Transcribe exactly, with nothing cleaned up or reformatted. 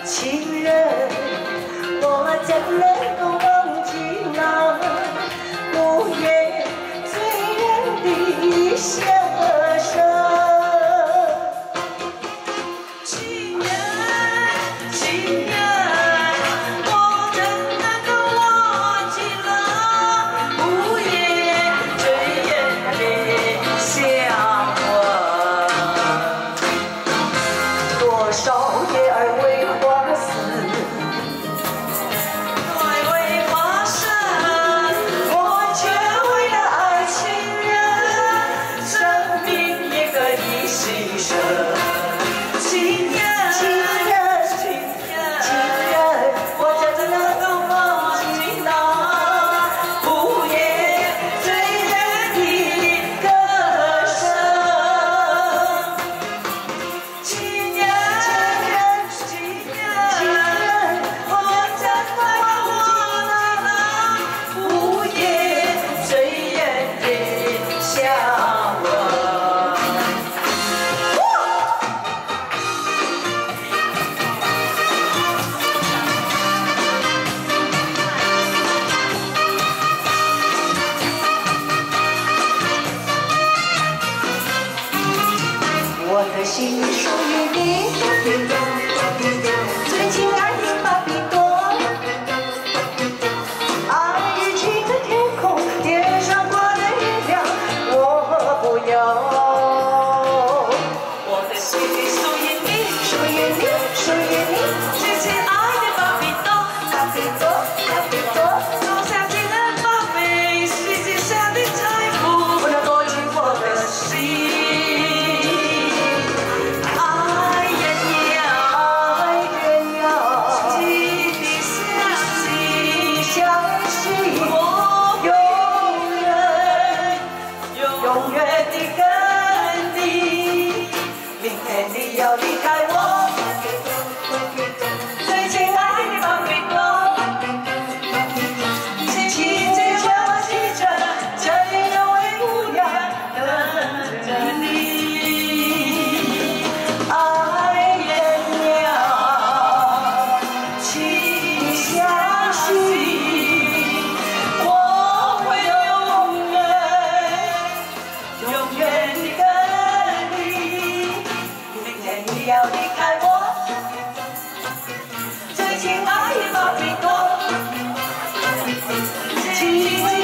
情人，我怎能够忘记那五月醉人的笑声？情人，情人，我怎能够忘记了午夜醉人的香吻？多少夜儿为花死。 我的心属于你，最亲爱的巴比多。爱日记的天空，天上挂的月亮，我不要。我的心属于你，属于你，属于你，最亲爱的巴比多，巴比多，巴比多。种下情人宝贝，世界上的财富，不能夺取我的心。 永远的跟你，明天你要离开我，最亲爱的巴比多，骑着小汽车，这有位姑娘等着你，爱人呀，请相信。 要离开我，最亲爱的巴比多，请。